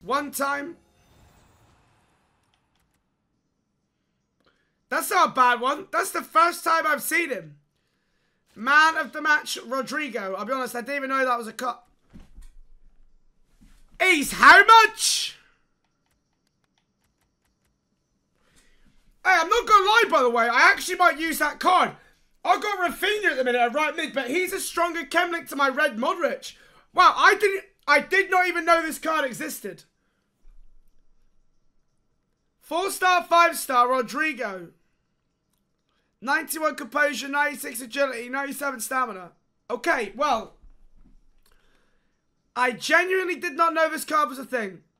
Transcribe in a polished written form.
One time. That's not a bad one. That's the first time I've seen him. Man of the match, Rodrigo. I'll be honest, I didn't even know that was a cut. He's how much? Hey, I'm not gonna lie, by the way. I actually might use that card. I've got Rafinha at the minute at right mid, but he's a stronger chem link to my red Modric. Wow, I did not even know this card existed. 4-star, 5-star, Rodrigo. 91 composure, 96 agility, 97 stamina. Okay, well. I genuinely did not know this card was a thing.